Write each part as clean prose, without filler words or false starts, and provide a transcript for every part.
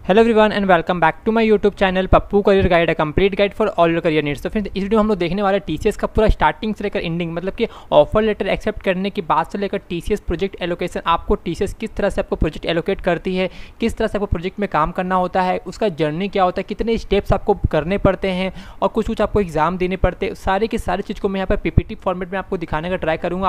Hello everyone and welcome back to my YouTube channel Pappu career guide, a complete guide for all your career needs. तो friends इस video हम लोग देखने वाले TCS का पूरा स्टार्टिंग से लेकर एंडिंग, मतलब कि ऑफर लेटर एक्सेप्ट करने के बाद से लेकर टीसीएस प्रोजेक्ट एलोकेशन, आपको टीसीएस किस तरह से आपको प्रोजेक्ट एलोकेट करती है, किस तरह से आपको प्रोजेक्ट में काम करना होता है, उसका जर्नी क्या होता है, कितने स्टेप्स आपको करने पड़ते हैं और कुछ कुछ आपको एग्जाम देने पड़ते हैं, सारी की सारी चीज़ को मैं यहाँ पर पीपीटी फॉर्मेट में आपको दिखाने का ट्राई करूँगा।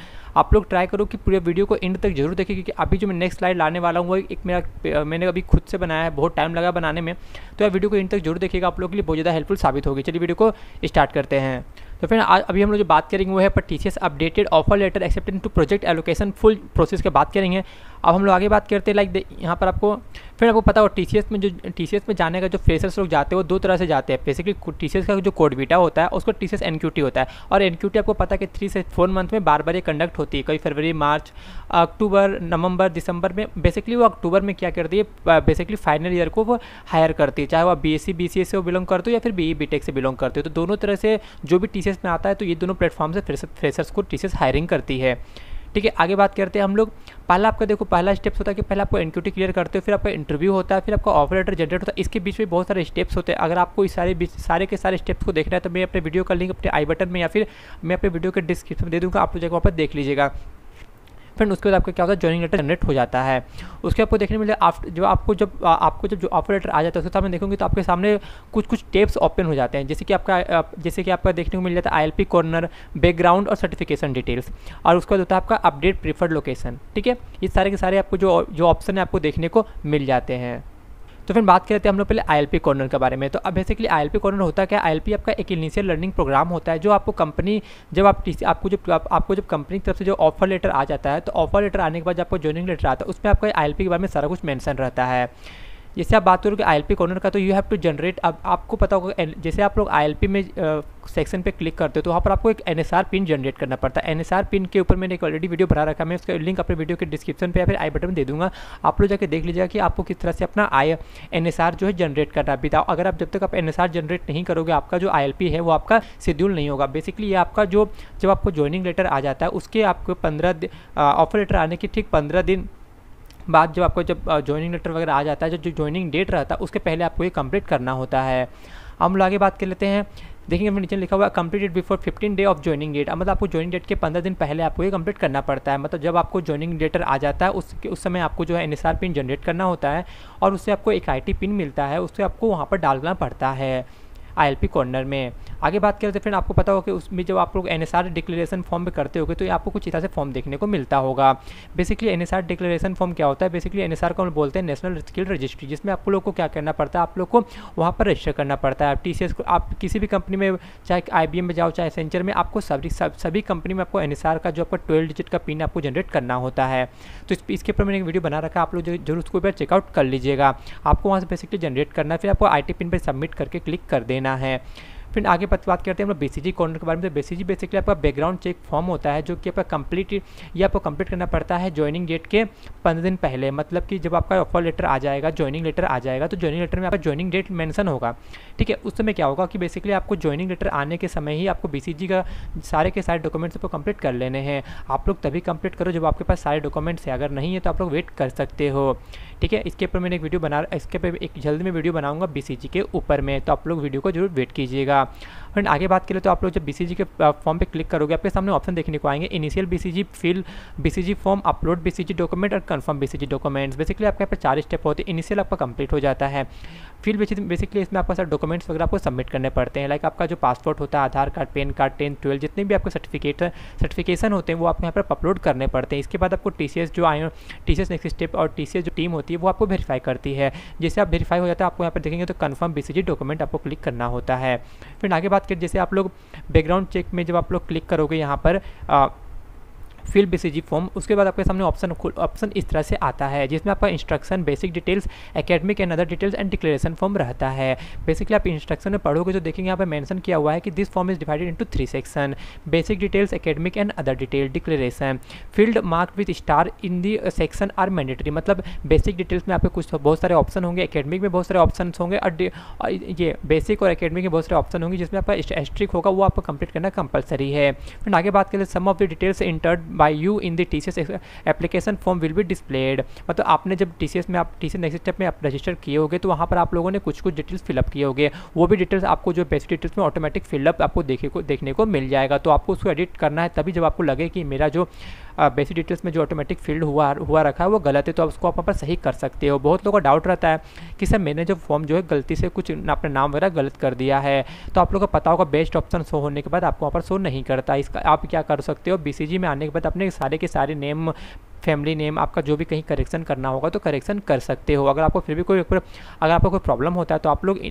आप लोग ट्राई करो कि पूरे वीडियो को एंड तक जरूर देखें, क्योंकि अभी जो मैं नेक्स्ट स्लाइड लाने वाला हूँ वो एक मैंने अभी खुद से बनाया है, बहुत टाइम लगा बनाने में। तो यार वीडियो को एंड तक जरूर देखिएगा, आप लोगों के लिए बहुत ज़्यादा हेल्पफुल साबित होगी। चलिए वीडियो को स्टार्ट करते हैं। तो फिर आज अभी हम लोग जो बात करेंगे वो है पर TCS updated offer letter accepted to project allocation full process की बात करेंगे। अब हम लोग आगे बात करते हैं लाइक यहाँ पर आपको पता हो टीसीएस में जाने का जो फ्रेशर्स लोग जाते हैं वो दो तरह से जाते हैं। बेसिकली टीसीएस का जो कोड बीटा होता है उसको टीसीएस एनक्यूटी होता है, और एनक्यूटी आपको पता है कि 3 से 4 मंथ में बार ये कंडक्ट होती है। कभी फरवरी, मार्च, अक्टूबर, नवंबर, दिसंबर में। बेसिकली वो अक्टूबर में क्या करती है, बेसिकली फाइनल ईयर को वो हायर करती है, चाहे वो बीएससी बीसीए से वो बिलोंग करते हो या फिर बीई बीटेक से बिलोंग करते हो। तो दोनों तरह से जो भी टीसीएस में आता है तो ये दोनों प्लेटफॉर्म से फ्रेशर्स को टीसीएस हायरिंग करती है। ठीक है, आगे बात करते हैं हम लोग। पहला आपका देखो, पहला स्टेप्स होता है कि पहले आपको एनक्यूटी क्लियर करते हो, फिर आपका इंटरव्यू होता है, फिर आपका ऑफर लेटर जनरेट होता है। इसके बीच में बहुत सारे स्टेप्स होते हैं। अगर आपको इस सारे के सारे स्टेप्स को देखना है तो मैं अपने वीडियो का लिंक अपने आई बटन में या फिर मैं अपने वीडियो के डिस्क्रिप्शन में दे दूँगा, आप लोग वहाँ पर देख लीजिएगा। फिर उसके बाद आपका क्या होता है, जॉइनिंग लेटर जनरेट हो जाता है। उसके आपको देखने मिले जब आपको जो ऑफर लेटर आ जाता है उसके सामने देखोगे तो आपके सामने कुछ टेब्स ओपन हो जाते हैं, जैसे कि आपका देखने को मिल जाता है आईएलपी कॉर्नर, बैकग्राउंड और सर्टिफिकेशन डिटेल्स, और उसके बाद होता है आपका अपडेट प्रीफर्ड लोकेशन। ठीक है, ये सारे के सारे आपको जो ऑप्शन है आपको देखने को मिल जाते हैं। तो फिर बात करते हैं हम लोग पहले आईएलपी कॉर्नर के बारे में। तो अब बेसिकली आईएलपी कॉर्नर होता है क्या, आईएलपी आपका एक इनिशियल लर्निंग प्रोग्राम होता है जो आपको कंपनी आपको जब कंपनी की तरफ से जो ऑफर लेटर आ जाता है, तो ऑफर लेटर आने के बाद आपको जॉइनिंग लेटर आता है, उसमें आपका आईएलपी के बारे में सारा कुछ मेंशन रहता है। जैसे आप बात करोगे आईएलपी कॉर्नर का, तो यू हैव टू जनरेट। अब आपको पता होगा जैसे आप लोग आईएलपी में सेक्शन पे क्लिक करते हो तो वहाँ पर आपको एक एनएसआर पिन जनरेट करना पड़ता है। एनएसआर पिन के ऊपर मैंने एक ऑलरेडी वीडियो बना रखा है, मैं उसका लिंक अपने वीडियो के डिस्क्रिप्शन पे या फिर आई बटन में दे दूंगा, आप लोग जाके देख लीजिएगा कि आपको किस तरह से अपना एनएसआर जो है जनरेट करना है। बताओ, अगर आप जब तक आप एनएसआर जनरेट नहीं करोगे आपका जो आईएलपी है वो आपका शेड्यूल नहीं होगा। बेसिकली ये आपका जब आपको ज्वाइनिंग लेटर आ जाता है उसके आपको ऑफर लेटर आने के ठीक 15 दिन बाद जब ज्वाइनिंग लेटर वगैरह आ जाता है, जो ज्वाइनिंग डेट रहता है उसके पहले आपको ये कंप्लीट करना होता है। हम लोग आगे बात कर लेते हैं। देखिए नीचे लिखा हुआ है completed before 15 day of joining date. मतलब आपको ज्वाइनिंग डेट के 15 दिन पहले आपको ये कंप्लीट करना पड़ता है। मतलब जब आपको ज्वाइनिंग लेटर आ जाता है उस समय आपको जो है एनएसआर पिन जनरेट करना होता है, और उससे आपको एक आईटी पिन मिलता है, उससे आपको वहाँ पर डालना पड़ता है आईएलपी कॉर्नर में। आगे बात करते हैं फ्रेंड, आपको पता होगा कि उसमें जब आप लोग एनएसआर डिक्लेरेशन फॉर्म में करते होगे तो ये आपको कुछ इस तरह से फॉर्म देखने को मिलता होगा। बेसिकली एनएसआर डिक्लेरेशन फॉर्म क्या होता है, बेसिकली एनएसआर को हम बोलते हैं नेशनल स्किल रजिस्ट्री, जिसमें आप लोग को क्या करना पड़ता है, आप लोग को वहाँ पर रजिस्टर करना पड़ता है। टीसीएस को आप किसी भी कंपनी में, चाहे आईबीएम में जाओ चाहे एसेंचर में, आपको सभी कंपनी में आपको एनएसआर का जो आपका 12 डिजिट का पिन आपको जनरेट करना होता है। तो इसके ऊपर मैंने एक वीडियो बना रखा है, आप लोग जरूर उसको ऊपर चेकआउट कर लीजिएगा। आपको वहाँ से बेसिकली जनरेट करना है, फिर आपको आईटी पिन पर सबमिट करके क्लिक कर देना है। फिर आगे बात करते हैं हम लोग बीसीजी कॉर्नर के बारे में। बीसीजी बेसिकली आपका बैकग्राउंड चेक फॉर्म होता है जो कि आपका आपको कंप्लीट करना पड़ता है ज्वाइनिंग डेट के 15 दिन पहले। मतलब कि जब आपका ऑफर लेटर आ जाएगा, ज्वाइनिंग लेटर आ जाएगा, तो ज्वाइनिंग लेटर में आपका ज्वाइनिंग डेट मेंशन होगा। ठीक है, उस समय क्या होगा कि बेसिकली आपको ज्वाइनिंग लेटर आने के समय ही आपको बीसीजी का सारे के सारे डॉक्यूमेंट्स आपको कंप्लीट कर लेने हैं। आप लोग तभी कंप्लीट करो जब आपके पास सारे डॉक्यूमेंट्स है, अगर नहीं है तो आप लोग वेट कर सकते हो। ठीक है, इसके ऊपर मैंने एक वीडियो इसके ऊपर एक जल्द में वीडियो बनाऊंगा बीसीजी के ऊपर में, तो आप लोग वीडियो को जरूर वेट कीजिएगा। फ्रेंड आगे बात करें तो आप लोग जब बीसीजी के फॉर्म पे क्लिक करोगे आपके सामने ऑप्शन देखने को आएंगे, initial BCG, fill BCG form, upload BCG document और कंफर्म बीसीजी डॉक्यूमेंट्स। बेसिकली आपके यहाँ पर 4 स्टेप होते हैं। इनिशियल आपका कंप्लीट हो जाता है। फिल बेसिकली इसमें आपका सारे डॉक्यूमेंट्स वगैरह आपको सबमिट करने पड़ते हैं। लाइक आपका जो पासपोर्ट होता है, आधार कार्ड, पैन कार्ड, 10th 12 जितने भी आपके सर्टिफिकेशन होते हैं वो आपको यहाँ पर अपलोड करने पड़ते हैं। इसके बाद आपको टीसीएस नेक्स्ट स्टेप और टीसीएस जो टीम होती है वो आपको वेरीफाई करती है। जैसे आप वेरीफाई हो जाता है आपको यहाँ पर देखेंगे तो कंफर्म बीसीजी डॉक्यूमेंट आपको क्लिक करना होता है। फिर आगे बात करें, जैसे आप लोग बैकग्राउंड चेक में जब आप लोग क्लिक करोगे यहाँ पर फिल बीसीजी फॉर्म, उसके बाद आपके सामने ऑप्शन इस तरह से आता है जिसमें आपका instruction, basic details, academic and other details and declaration form रहता है। बेसिकली आप इंस्ट्रक्शन में पढ़ोगे तो देखेंगे यहाँ पर मेंशन किया हुआ है कि this form is divided into 3 section, basic details, academic and other detail, declaration. Field mark with star in the section are mandatory. मतलब बेसिक डिटेल्स में आपके बहुत सारे ऑप्शन होंगे, एकेडमिक में बहुत सारे ऑप्शन होंगे, और ये बेसिक और एकेडमिक में बहुत सारे ऑप्शन होंगे जिसमें आपका एस्ट्रिक होगा, वो आपको कंप्लीट करना कंपलसरी है। फिर आगे बात करें some of the details entered by you in the TCS application form will be displayed. मतलब आपने जब TCS में आप TCS नेक्स्ट स्टेप में आप रजिस्टर किए होगे तो वहाँ पर आप लोगों ने कुछ डिटेल्स फिलअप किए होंगे, वो भी डिटेल्स आपको जो बेसिक डिटेल्स में ऑटोमेटिक फिलअप आपको देखने को मिल जाएगा। तो आपको उसको एडिट करना है तभी जब आपको लगे कि मेरा जो बेसिक डिटेल्स में जो ऑटोमेटिक फील्ड हुआ रखा है वो गलत है, तो आप उसको आप वहाँ पर सही कर सकते हो। बहुत लोगों का डाउट रहता है कि सर मैंने जो फॉर्म जो है गलती से कुछ अपना नाम वगैरह गलत कर दिया है, तो आप लोगों को पता होगा बेस्ट ऑप्शन शो होने के बाद आपको वहाँ पर शो नहीं करता। इसका आप क्या कर सकते हो, BCG में आने के बाद अपने सारे के सारे नेम, फैमिली नेम, आपका जो भी कहीं करेक्शन करना होगा तो करेक्शन कर सकते हो। अगर आपको फिर भी अगर आपको कोई प्रॉब्लम होता है तो आप लोग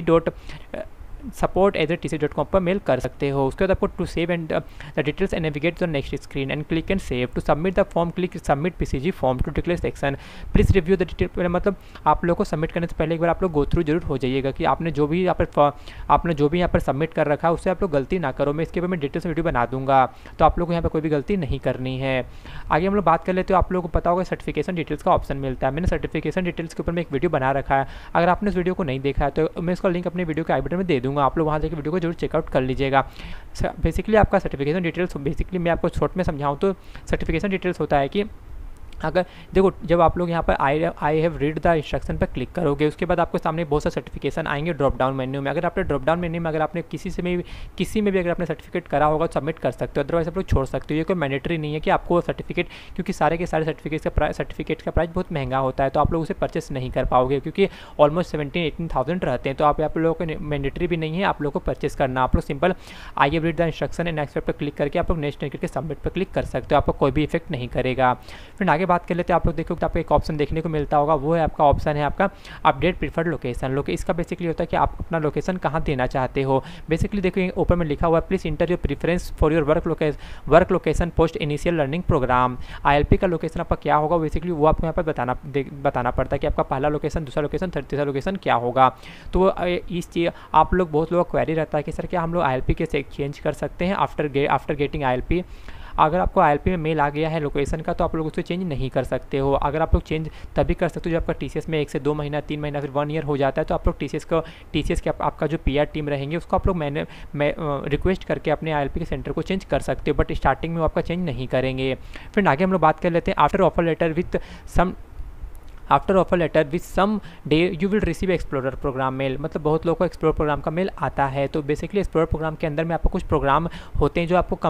ilp.support@tcs.com पर मेल कर सकते हो। उसके बाद आपको to save and the details and navigate the next screen and click and save. To submit the form click submit PCG form to declare section. Please review the detail, मतलब आप लोग को सबमिट करने से पहले एक बार आप लोग गो थ्रू जरूर हो जाइएगा कि आपने जो भी यहाँ पर सबमिट कर रखा है उससे आप लोग गलती ना करो। मैं इसके ऊपर मैं डिटेल्स वीडियो बना दूंगा, तो आप लोग को यहाँ पर कोई भी गलती नहीं करनी है। आगे हम लोग बात कर लेते हो, आप लोगों को पता होगा सर्टिफिकेशन डिटेल्स का ऑप्शन मिलता है। मैंने सर्टिफिकेशन डिटेल्स के ऊपर मैं एक वीडियो बना रखा है, अगर आपने इस वीडियो को नहीं देखा है तो मैं इसका लिंक अपने वीडियो के आई बटन में दे दूंगा, आप लोग वहाँ जाकर वीडियो को जरूर चेकआउट कर लीजिएगा। बेसिकली आपका सर्टिफिकेशन डिटेल्स, बेसिकली मैं आपको शॉर्ट में समझाऊँ तो सर्टिफिकेशन डिटेल्स होता है कि अगर देखो जब आप लोग यहाँ पर I have read the instruction पर क्लिक करोगे उसके बाद आपको सामने बहुत सारे सर्टिफिकेशन आएंगे ड्रॉप डाउन मेन्यू में। अगर आपने ड्रॉप डाउन मेन्यू में अगर आपने किसी में भी अगर आपने सर्टिफिकेट करा होगा तो सबमिट कर सकते हो, अदरवाइज आप लोग छोड़ सकते हो। ये कोई मैंडेटरी नहीं है कि आपको सर्टिफिकेट, क्योंकि सारे के सारे सर्टिफिकेट का प्राइस बहुत महंगा होता है, तो आप लोग उसे परचेस नहीं कर पाओगे क्योंकि ऑलमोस्ट 17-18,000 रहते हैं। तो आप लोगों को मैंडेटरी भी नहीं है आप लोग को परचेस करना। आप लोग simple I have read the instruction and accept पर क्लिक करके आप लोग नेक्स्ट करके सबमिट पर क्लिक कर सकते हो, आपको कोई भी इफेक्ट नहीं करेगा। फिर आगे बात कर लेते हैं, आप लोग तो आपको एक ऑप्शन देखने को मिलता होगा, वो है आपका ऑप्शन है आपका अपडेट प्रीफर्ड लोकेशन। इसका बेसिकली होता है कि आप अपना लोकेशन कहाँ देना चाहते हो। बेसिकली देखो ऊपर में लिखा हुआ है please enter your preference for your work location post initial learning program. ILP का लोकेशन आपका क्या होगा, बेसिकली वो आपको यहाँ पर बताना पड़ता है कि आपका पहला लोकेशन, दूसरा लोकेशन, तीसरा लोकेशन क्या होगा। तो इस चीज़ आप लोग बहुत लोगों का क्वेरी रहता है कि सर क्या हम लोग ILP कैसे चेंज कर सकते हैं आफ्टर गेटिंग ILP। अगर आपको ILP में मेल आ गया है लोकेशन का तो आप लोग उसको चेंज नहीं कर सकते हो। अगर आप लोग चेंज तभी कर सकते हो जब आपका TCS में 1 से 2 महीना, 3 महीना, फिर 1 ईयर हो जाता है, तो आप लोग TCS के आपका जो PR टीम रहेंगे उसको आप लोग रिक्वेस्ट करके अपने ILP के सेंटर को चेंज कर सकते हो, बट स्टार्टिंग में वो आपका चेंज नहीं करेंगे। फिर आगे हम लोग बात कर लेते हैं after offer letter with some day you will receive explorer program mail. मतलब बहुत लोगों को एक्सप्लोरर प्रोग्राम का मेल आता है, तो बेसिकली एक्सप्लोरर प्रोग्राम के अंदर में आपको कुछ प्रोग्राम होते हैं जो आपको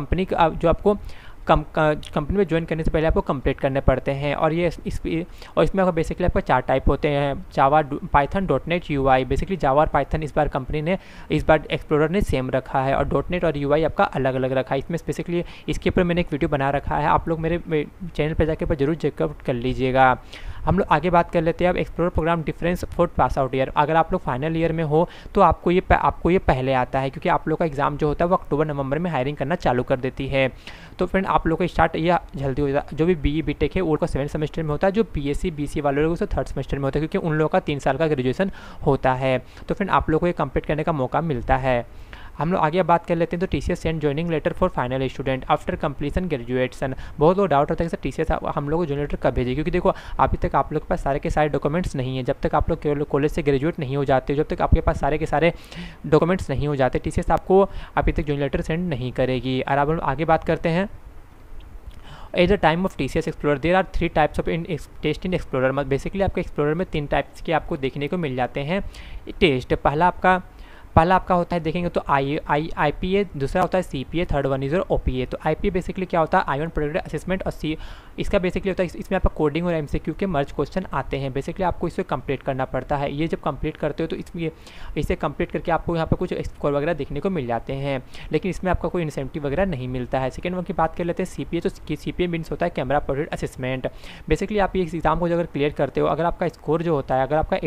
कंपनी में ज्वाइन करने से पहले आपको कंप्लीट करने पड़ते हैं। और इसमें आपको बेसिकली आपका 4 टाइप होते हैं, Java, Python, .NET, UI। Basically Java और पाइथन इस बार एक्सप्लोरर ने सेम रखा है, और .NET और UI आपका अलग अलग रखा है। इसमें स्पेसिकली इसके ऊपर मैंने एक वीडियो बना रखा है, आप लोग मेरे चैनल पर जाकर जरूर चेकआउट कर लीजिएगा। हम लोग आगे बात कर लेते हैं अब explorer program difference for pass out year. अगर आप लोग फाइनल ईयर में हो तो आपको ये पहले आता है, क्योंकि आप लोग का एग्जाम जो होता है वो अक्टूबर-नवंबर में हायरिंग करना चालू कर देती है। तो फ्रेंड आप लोग को स्टार्ट ये जल्दी हो जाता है। जो भी BE BTech है उनका 7 सेमेस्टर में होता है, जो BSc BC वाले लोग उसको 3rd सेमेस्टर में होता है, क्योंकि उन लोगों का 3 साल का ग्रेजुएशन होता है। तो फ्रेंड आप लोग को ये कंप्लीट करने का मौका मिलता है। हम लोग आगे बात कर लेते हैं तो TCS send joining letter for final student after completion graduation. बहुत लोग डाउट होता है कि सर TCS हम लोग को ज्वाइनिंग लेटर कब भेजे, क्योंकि देखो अभी तक आप लोग के पास सारे के सारे डॉक्यूमेंट्स नहीं है। जब तक आप लोग कॉलेज से ग्रेजुएट नहीं हो जाते, जब तक आपके पास सारे के सारे डॉक्यूमेंट्स नहीं हो जाते, TCS आपको अभी तक ज्वाइनिंग लेटर सेंड नहीं करेगी। और अब हम आगे बात करते हैं at the time of TCS explorer there are 3 types of test in explorer. मतलब बेसिकली आपके एक्सप्लोरर में 3 टाइप्स के आपको देखने को मिल जाते हैं टेस्ट। पहला आपका होता है देखेंगे तो IPA, दूसरा होता है CPA, third one is OPA। तो IPA बेसिकली क्या होता है आईवन प्रोजेक्ट असेसमेंट, और इसका बेसिकली होता है इसमें आपका कोडिंग और MCQ के मर्ज क्वेश्चन आते हैं। बेसिकली आपको इसे कंप्लीट करना पड़ता है। ये जब कंप्लीट करते हो तो इसे कंप्लीट करके आपको यहाँ पर कुछ स्कोर वगैरह देखने को मिल जाते हैं, लेकिन इसमें आपका कोई इंसेंटिव वगैरह नहीं मिलता है। सेकंड वन की बात कर लेते हैं CPA। तो CPA मीन्स होता है कैमरा प्रोजेक्ट असेसमेंट। बेसिकली आप ये एग्जाम को अगर क्लियर करते हो, अगर आपका स्कोर जो होता है अगर आपका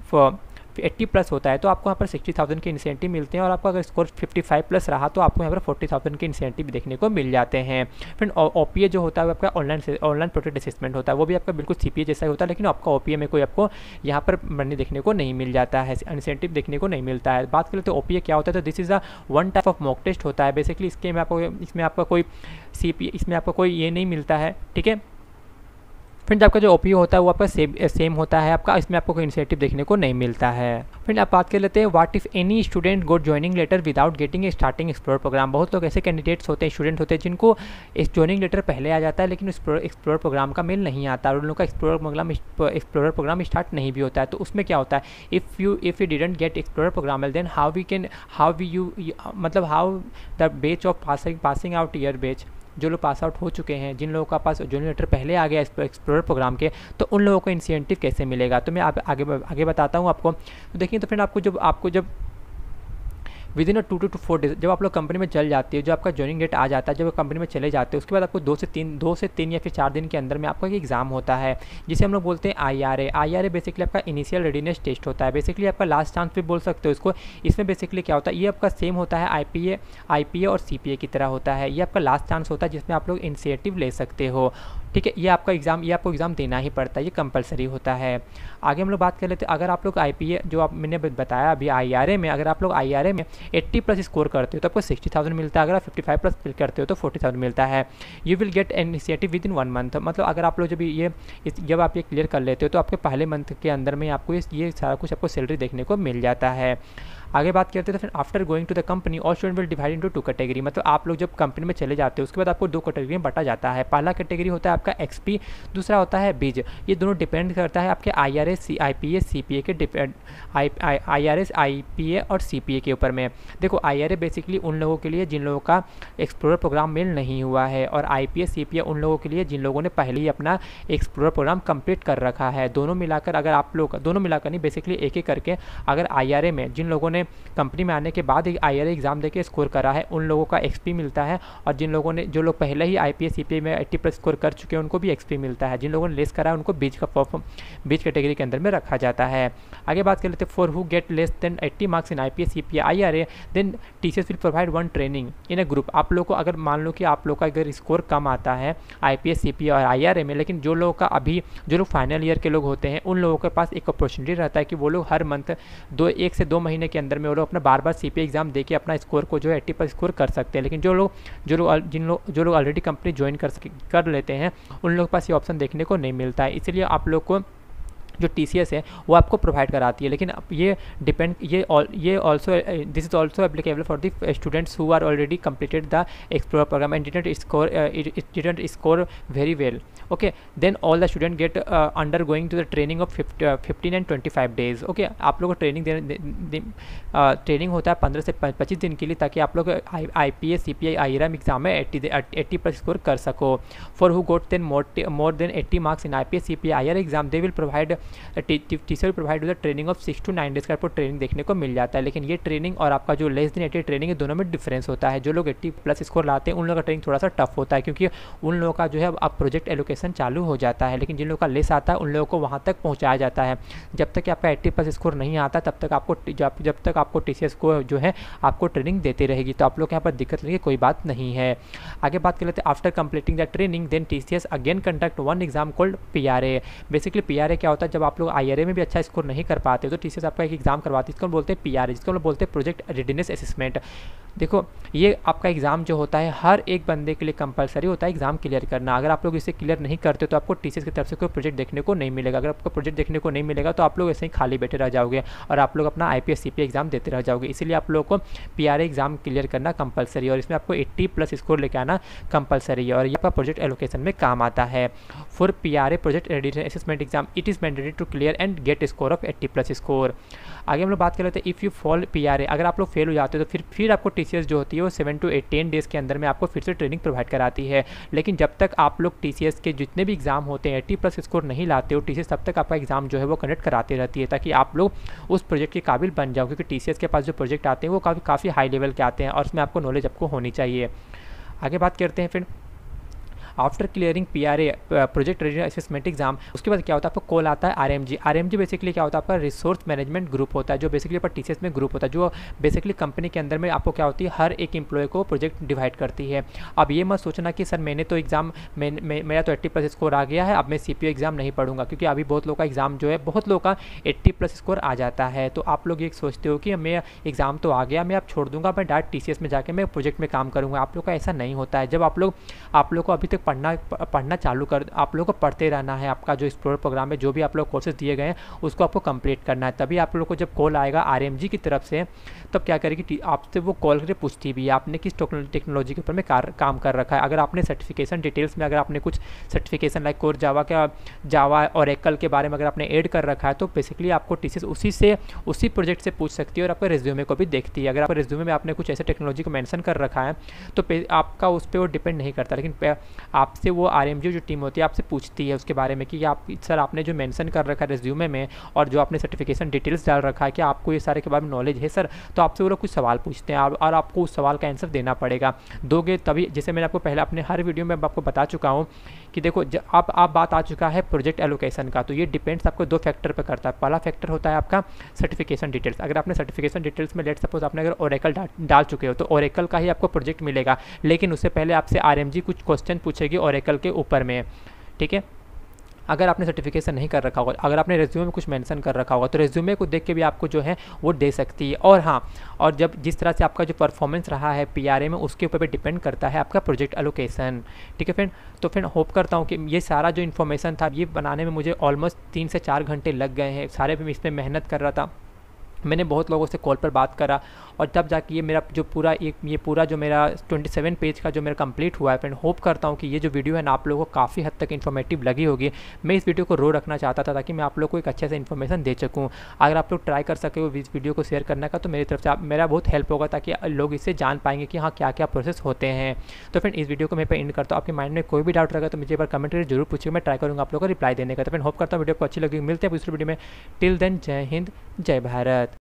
80+ होता है तो आपको यहाँ पर 60,000 के इंसेंटिव मिलते हैं, और आपका अगर स्कोर 55+ रहा तो आपको यहाँ पर 40,000 के इंसेंटिव देखने को मिल जाते हैं। फिर OPA जो होता है वो आपका ऑनलाइन प्रोजेक्ट असेसमेंट होता है, वो भी आपका बिल्कुल CPA जैसा ही होता है, लेकिन आपका OPA में कोई आपको यहाँ पर मनी देखने को नहीं मिल जाता है, इंसेंटिव देखने को नहीं मिलता है। बात करें तो OPA क्या होता है, तो this is a one type of mock test होता है। बेसिकली इसमें आपका कोई ये नहीं मिलता है, ठीक है। फ्रेंड्स आपका जो ओपीओ होता है वो आपका सेम होता है आपका, इसमें आपको कोई इंसेंटिव देखने को नहीं मिलता है। फ्रेंड आप बात कर लेते हैं what if any student got joining letter without getting a starting explore program. बहुत लोग ऐसे कैंडिडेट्स होते हैं, स्टूडेंट होते हैं जिनको ज्वाइनिंग लेटर पहले आ जाता है लेकिन एक्सप्लोर प्रोग्राम का मेल नहीं आता और उन लोगों का एक्सप्लोरर प्रोग्राम स्टार्ट नहीं भी होता है। तो उसमें क्या होता है, if you didn't get explorer program then how the batch of passing out year batch, जो लोग पास आउट हो चुके हैं, जिन लोगों का पास ज्वाइनिंग लेटर पहले आ गया एक्सप्लोरर प्रोग्राम के, तो उन लोगों को इंसेंटिव कैसे मिलेगा। तो मैं आगे बताता हूँ आपको। तो देखिए, तो फ्रेंड आपको जब विदिन 2 to 4 डेज जब आप लोग कंपनी में चल जाते हो, जो आपका ज्वाइनिंग डेट आ जाता है, जब कंपनी में चले जाते हो, उसके बाद आपको 2 से 3 या फिर 4 दिन के अंदर में आपका एक एग्जाम होता है जिसे हम लोग बोलते हैं IRA। बेसिकली आपका इनिशियल रेडीनेस टेस्ट होता है, बेसिकली आपका लास्ट चांस भी बोल सकते हो इसको। इसमें बेसिकली क्या होता है, ये आपका सेम होता है IPA और CPA की तरह होता है। ये आपका लास्ट चांस होता है जिसमें आप लोग इनिशिएटिव ले सकते हो, ठीक है। ये आपको एग्ज़ाम देना ही पड़ता है, ये कंपलसरी होता है। आगे हम लोग बात कर लेते हैं, अगर आप लोग IPA जो मैंने बताया अभी IRA में, अगर आप लोग IRA में 80+ स्कोर करते हो तो आपको 60,000 मिलता है, अगर आप 55+ करते हो तो 40,000 मिलता है। You will get initiative within 1 month, मतलब अगर आप लोग जब आप ये क्लियर कर लेते हो तो आपके पहले मंथ के अंदर में आपको ये सारा कुछ आपको सैलरी देखने को मिल जाता है। आगे बात करते हैं, तो फिर after going to the company all student will divide into 2 category, मतलब आप लोग जब कंपनी में चले जाते हो उसके बाद आपको 2 कैटेगरी में बांटा जाता है। पहला कैटेगरी होता है आपका XP, दूसरा होता है बीज। ये दोनों डिपेंड करता है आपके IRA IPA CPA के IRA IPA और CPA के ऊपर में। देखो, IRA बेसिकली उन लोगों के लिए जिन लोगों का एक्सप्लोरर प्रोग्राम मेल नहीं हुआ है, और IPA CPA उन लोगों के लिए जिन लोगों ने पहले ही अपना एक्सप्लोरर प्रोग्राम कंप्लीट कर रखा है। दोनों मिलाकर अगर आप लोग नहीं, बेसिकली एक करके, अगर IRA में जिन लोगों ने कंपनी में आने के बाद एक IRA एग्जाम देके स्कोर करा है उन लोगों का XP मिलता है, और जो लोग पहले ही IPA CPA में 80+ स्कोर कर चुके हैं उनको भी XP मिलता है। जिन लोगों ने लेस करा है उनको बीच कैटेगरी के अंदर में रखा जाता है। आगे बात कर लेते हैं, for who get less than 80 marks in IPA CPA IRA then TCS will provide 1 training in a group. आप लोग को अगर मान लो कि आप लोग का अगर स्कोर कम आता है IPA CPA और IRA में, लेकिन जो लोग फाइनल ईयर के लोग होते हैं उन लोगों के पास एक अपॉर्चुनिटी रहता है कि वो लोग हर मंथ 1 से 2 महीने के अंदर में वो लोग अपना बार CPA एग्जाम देके अपना स्कोर को जो है 80+ स्कोर कर सकते हैं। लेकिन जो लोग ऑलरेडी कंपनी ज्वाइन कर लेते हैं उन लोगों के पास ये ऑप्शन देखने को नहीं मिलता है। इसलिए आप लोग को जो TCS है वो आपको प्रोवाइड कराती है, लेकिन ये this is also applicable for the students who are already completed the explorer program and didn't score very well. Okay, then all the student get under going to the training of 15 and 25 days. Okay, आप लोग को training होता है 15 से 25 दिन के लिए, ताकि आप लोग IPA CPA IRA एग्जाम में 80+ स्कोर कर सको। For who got then more than 80 marks in IPA CPA IRA exam they will provide teacher provide the training of 6 to 9 days का आपको ट्रेनिंग देखने को मिल जाता है। लेकिन ये ट्रेनिंग और आपका जो लेस देन 80 ट्रेनिंग है दोनों में डिफरेंस होता है। जो लोग 80+ स्कोर लाते हैं उन लोगों का ट्रेनिंग थोड़ा सा टफ होता है, क्योंकि उन लोगों का जो है अब प्रोजेक्ट एलोकेशन चालू हो जाता है, लेकिन जिन लोगों का लेस आता है उन लोगों को वहाँ तक पहुँचाया जाता है। जब तक कि आपका 80+ स्कोर नहीं आता तब तक आपको TCS को जो है आपको ट्रेनिंग देते रहेगी। तो आप लोग यहाँ पर दिक्कत लगी कोई बात नहीं है। आगे बात कर लेते हैं, after completing the training then TCS again conduct 1 exam called PRA। Basically PRA क्या होता है, जब आप लोग IRA में भी अच्छा स्कोर नहीं कर पाते तो TCS आपका एक एग्जाम करवाती है, इसको हम बोलते हैं PRA, जिसको हम बोलते हैं प्रोजेक्ट रेडीनेस असेसमेंट। देखो, ये आपका एग्जाम जो होता है हर एक बंदे के लिए कंपलसरी होता है एग्जाम क्लियर करना। अगर आप लोग इसे क्लियर नहीं करते तो आपको TCS की तरफ से कोई प्रोजेक्ट देखने को नहीं मिलेगा। अगर आपको प्रोजेक्ट देखने को नहीं मिलेगा तो आप लोग ऐसे ही खाली बैठे रह जाओगे और आप लोग अपना IPA CPA एग्जाम देते रह जाओगे। इसीलिए आप लोग को PRA एग्जाम क्लियर करना कंपलसरी है, और इसमें आपको 80+ स्कोर लेके आना कंपलसरी है, और ये आपका प्रोजेक्ट एलोकेशन में काम आता है। For PRA project readiness assessment exam it is mandatory to clear and get score of 80+ score. आगे हम लोग बात कर लेते हैं, इफ़ यू फॉल PRA, अगर आप लोग फेल हो जाते हो तो फिर आपको TCS जो होती है वो 7 to 10 डेज़ के अंदर में आपको फिर से ट्रेनिंग प्रोवाइड कराती है। लेकिन जब तक आप लोग TCS के जितने भी एग्जाम होते हैं 80+ स्कोर नहीं लाते हो, TCS तब तक आपका एग्जाम जो है वो कंडक्ट कराती रहती है, ताकि आप लोग उस प्रोजेक्ट के काबिल बन जाओ, क्योंकि TCS के पास जो प्रोजेक्ट आते हैं वो काफ़ी हाई लेवल के आते हैं और उसमें आपको नॉलेज आपको होनी चाहिए। आगे बात करते हैं फिर after clearing PRA project readiness assessment exam, उसके बाद क्या होता है आपको कॉल आता है RMG बेसिकली क्या होता है आपका रिसोर्स मैनेजमेंट ग्रुप होता है, जो बेसिकली आपका TCS में ग्रुप होता है, जो बेसिकली कंपनी के अंदर में आपको क्या होती है हर एक एम्प्लॉय को प्रोजेक्ट डिवाइड करती है। अब ये मत सोचना कि सर मैंने तो एग्जाम मेरा तो 80+ स्कोर आ गया है, अब मैं CPA एग्जाम नहीं पढ़ूंगा, क्योंकि अभी बहुत लोगों का एग्जाम जो है बहुत लोगों का 80+ स्कोर आ जाता है। तो आप लोग ये सोचते हो कि मैं एग्जाम तो आ गया, मैं अब छोड़ दूंगा, मैं डायरेक्ट TCS में जाकर मैं प्रोजेक्ट में काम करूँगा। आप लोग का ऐसा नहीं होता है। जब आप लोग को अभी तक पढ़ना चालू कर, आप लोगों को पढ़ते रहना है। आपका जो एक्सप्लोरर प्रोग्राम है, जो भी आप लोग कोर्सेज दिए गए हैं उसको आपको कंप्लीट करना है। तभी आप लोग को जब कॉल आएगा आरएमजी की तरफ से, तब क्या करेगी, आपसे वो कॉल करके पूछती भी है आपने किस टेक्नोलॉजी के ऊपर में काम कर रखा है। अगर आपने सर्टिफिकेशन डिटेल्स में, अगर आपने कुछ सर्टिफिकेशन लाइक कोर जावा और एकल के बारे में अगर आपने ऐड कर रखा है, तो बेसिकली आपको टीसीएस उसी प्रोजेक्ट से पूछ सकती है और आपके रिज्यूमे को भी देखती है। अगर आपके रिज्यूमे में आपने कुछ ऐसे टेक्नोलॉजी को मेंशन कर रखा है तो आपका उस पर वो डिपेंड नहीं करता, लेकिन आपसे वो आरएमजी जो टीम होती है आपसे पूछती है उसके बारे में कि आप सर आपने जो मेंशन कर रखा है रिज्यूमे में और जो आपने सर्टिफिकेशन डिटेल्स डाल रखा है, क्या आपको ये सारे के बारे में नॉलेज है सर। तो आपसे वो लोग कुछ सवाल पूछते हैं और आपको उस सवाल का आंसर देना पड़ेगा। दोगे तभी, जैसे मैंने आपको पहले अपने हर वीडियो में आपको बता चुका हूँ कि देखो आप बात आ चुका है प्रोजेक्ट एलोकेशन का, तो ये डिपेंड्स आपको 2 फैक्टर पर करता है। पहला फैक्टर होता है आपका सर्टिफिकेशन डिटेल्स। अगर आपने सर्टिफिकेशन डिटेल्स में लेट सपोज आपने अगर ओरेकल डाल चुके हो तो ओरेकल का ही आपको प्रोजेक्ट मिलेगा, लेकिन उससे पहले आपसे आरएमजी कुछ क्वेश्चन पूछेगी ओरेकल के ऊपर में, ठीक है। अगर आपने सर्टिफिकेशन नहीं कर रखा होगा, अगर आपने रेज्यूमे में कुछ मेंशन कर रखा होगा तो रेज्यूमे को देख के भी आपको जो है वो दे सकती है। और हाँ, और जब जिस तरह से आपका जो परफॉर्मेंस रहा है पीआरए में, उसके ऊपर भी डिपेंड करता है आपका प्रोजेक्ट एलोकेशन, ठीक है फ्रेंड। तो फ्रेंड होप करता हूँ कि ये सारा जो इन्फॉर्मेशन था ये बनाने में मुझे ऑलमोस्ट 3 से 4 घंटे लग गए हैं। सारे भी इस पर मेहनत कर रहा था, मैंने बहुत लोगों से कॉल पर बात करा और तब जाके ये मेरा जो पूरा जो मेरा 27 पेज का जो मेरा कंप्लीट हुआ है फ्रेंड। होप करता हूँ कि ये जो वीडियो है ना आप लोगों को काफ़ी हद तक इन्फॉर्मेटिव लगी होगी। मैं इस वीडियो को रखना चाहता था ताकि मैं आप लोग को एक अच्छे से इन्फॉर्मेशन दे सकूँ। अगर आप लोग ट्राई कर सके हो इस वीडियो को शेयर करने का तो मेरी तरफ से मेरा बहुत हेल्प होगा, ताकि लोग इससे जान पाएंगे कि हाँ क्या क्या प्रोसेस होते हैं। तो फ्रेंड इस वीडियो को मैं पे एंड करता हूँ। आपके माइंड में कोई भी डाउट रहेगा तो मुझे एक बार कमेंट करके जरूर पूछिए, मैं ट्राई करूँगा आप लोगों को रिप्लाई देने का। तो फ्रेंड होप करता हूँ वीडियो को अच्छी लगी। मिलते हैं दूसरी वीडियो में। टिल देन जय हिंद, जय भारत।